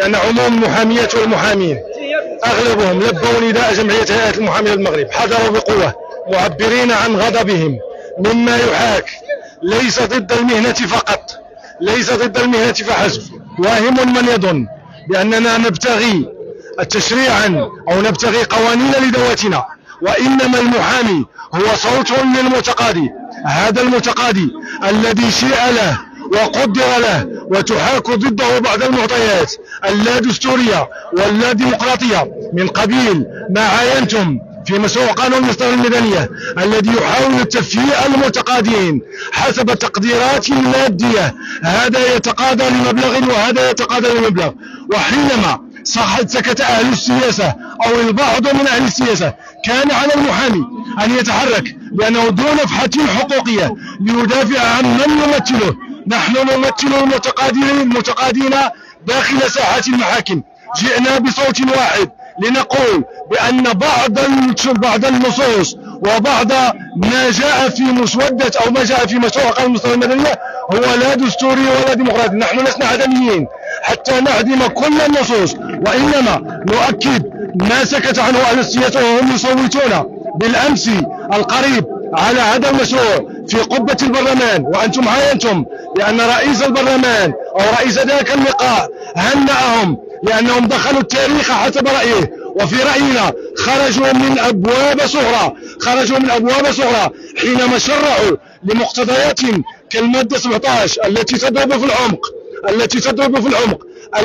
بأن عموم المحاميات والمحامين أغلبهم لبوا نداء جمعية هيئات المحامين بالمغرب، حضروا بقوة معبرين عن غضبهم مما يحاك ليس ضد المهنة فقط، ليس ضد المهنة فحسب. واهم من يظن بأننا نبتغي تشريعا أو نبتغي قوانين لذواتنا، وإنما المحامي هو صوت للمتقاضي. هذا المتقاضي الذي شيء له وقدر له وتحاك ضده بعض المعطيات اللا دستورية واللا ديمقراطية من قبيل ما عاينتم في مشروع قانون المصدر المدنية الذي يحاول تفييع المتقاضين حسب تقديرات مادية، هذا يتقاضى لمبلغ وهذا يتقاضى لمبلغ. وحينما سكت أهل السياسة أو البعض من أهل السياسة كان على المحامي أن يتحرك لأنه دون فحة حقوقية ليدافع عن من يمثله. نحن نمثل المتقاضين داخل ساحات المحاكم، جئنا بصوت واحد لنقول بأن بعض النصوص وبعض ما جاء في مسودة أو ما جاء في مشروع قانون المصدر المدنية هو لا دستوري ولا ديمقراطي. نحن لسنا عدميين حتى نعدم كل النصوص، وإنما نؤكد ما سكت عنه أهل السياسة وهم يصوتون بالأمس القريب على هذا المشروع في قبة البرلمان. وأنتم عاينتم بأن رئيس البرلمان أو رئيس ذاك اللقاء هنأهم لأنهم دخلوا التاريخ حسب رأيه، وفي رأينا خرجوا من أبواب صغرى حينما شرعوا لمقتضيات كالمادة 17 التي تضرب في العمق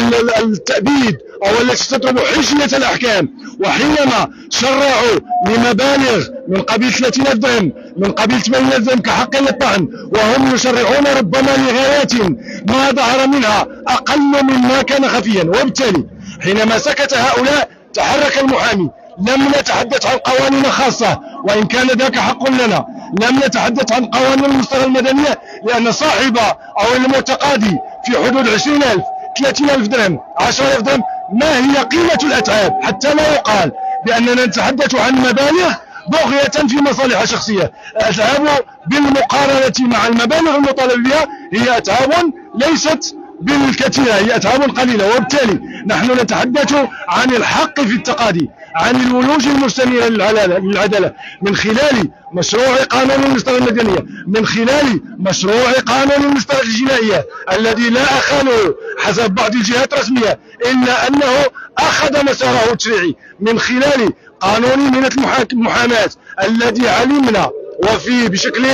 التأبيد أو التي تضرب حشية الأحكام. وحينما شرعوا لمبالغ من قبيل 30,000 درهم من قبيل 80,000 درهم كحق للطعن، وهم يشرعون ربما لغايات ما ظهر منها أقل مما كان خفيا. وبالتالي حينما سكت هؤلاء تحرك المحامي. لم نتحدث عن قوانين خاصة وإن كان ذاك حق لنا، لم نتحدث عن قوانين المصدر المدنية لأن صاحب أو المتقاضي في حدود 20,000 30,000 درهم 10,000 درهم ما هي قيمة الأتعاب، حتى لا يقال بأننا نتحدث عن مبالغ بغية في مصالح شخصية. الأتعاب بالمقارنة مع المبالغ المطالب بها هي أتعاب ليست بالكثيرة، هي أتعاب قليلة. وبالتالي نحن نتحدث عن الحق في التقاضي، عن الولوج المستمرة للعدالة من خلال مشروع قانون المصدر المدنية، من خلال مشروع قانون المصدر الجنائية الذي لا أخاله حسب بعض الجهات الرسمية إلا أنه أخذ مساره التشريعي، من خلال قانون مهنة المحاماة الذي علمنا وفي بشكل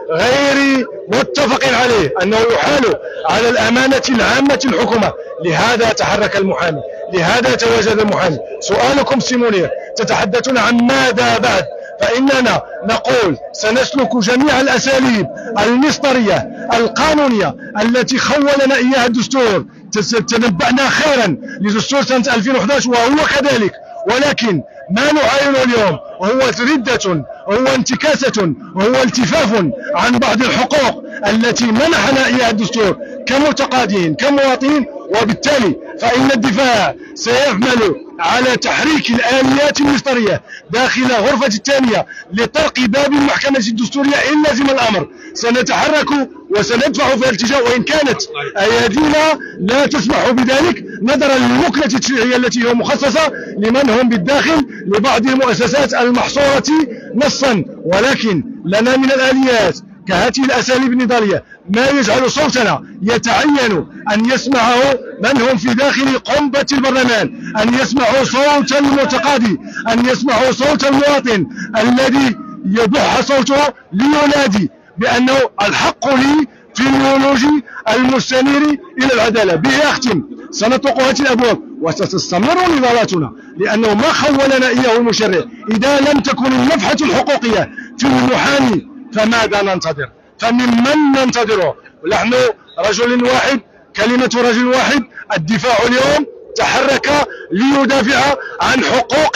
غير متفق عليه أنه يحال على الأمانة العامة الحكومة. لهذا تحرك المحامي، لهذا تواجد المحامي. سؤالكم سيمونير تتحدثون عن ماذا بعد؟ فإننا نقول سنسلك جميع الأساليب المصدرية القانونية التي خولنا إياها الدستور. تنبأنا خيرا لدستور سنة 2011 وهو كذلك، ولكن ما نعاين اليوم هو ردة، هو انتكاسة، هو التفاف عن بعض الحقوق التي منحنا إياها الدستور كمتقاضين كمواطنين. وبالتالي فإن الدفاع سيعمل على تحريك الآليات المصدرية داخل غرفة الثانية لطرق باب المحكمة الدستورية إن لزم الأمر. سنتحرك وسندفع في الاتجاه وإن كانت أيادينا لا تسمح بذلك نظرا للوكلة التشريعية التي هي مخصصة لمن هم بالداخل لبعض المؤسسات المحصورة نصا. ولكن لنا من الآليات كهذه الأساليب النضالية ما يجعل صوتنا يتعين أن يسمعه من هم في داخل قنبة البرلمان، أن يسمعوا صوت المتقاضي، أن يسمعوا صوت المواطن الذي يبح صوته لينادي بأنه الحق لي في الولوج المستنير إلى العدالة. به أختم، سنطرق هذه الأبواب وستستمر نضالاتنا لأنه ما خولنا إياه المشرع. إذا لم تكن النفحة الحقوقية في المحامي فماذا ننتظر؟ فممن ننتظره؟ نحن رجل واحد، كلمة رجل واحد. الدفاع اليوم تحرك ليدافع عن حقوق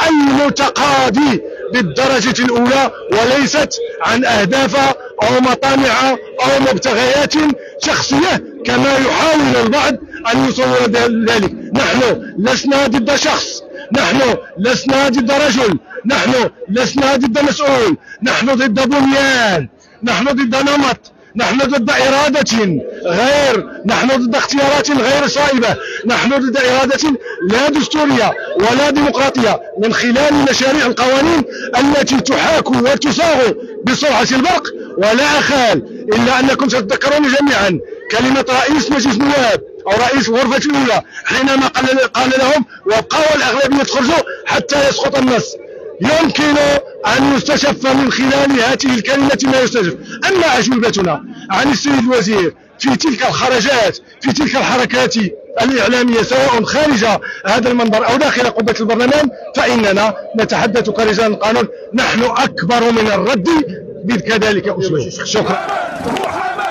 المتقاضي بالدرجة الأولى وليست عن أهداف أو مطامع أو مبتغيات شخصية كما يحاول البعض أن يصور ذلك. نحن لسنا ضد شخص، نحن لسنا ضد رجل، نحن لسنا ضد مسؤول، نحن ضد بنيان، نحن ضد نمط، نحن ضد إرادة نحن ضد اختيارات غير صائبة، نحن ضد إرادة لا دستورية ولا ديمقراطية من خلال مشاريع القوانين التي تحاك وتصاغ بسرعة البرق. ولا أخال إلا أنكم تتذكرون جميعا كلمة رئيس مجلس النواب أو رئيس الغرفة الأولى حينما قال لهم وابقوا الأغلبية تخرجوا حتى يسقط النص. يمكن أن يستشف من خلال هذه الكلمة ما يستشف. أما أجوبتنا عن السيد الوزير في تلك الخرجات في تلك الحركات الإعلامية سواء خارج هذا المنبر أو داخل قبة البرلمان فإننا نتحدث كرجال القانون، نحن أكبر من الرد بكذلك أسلوب. شكرا.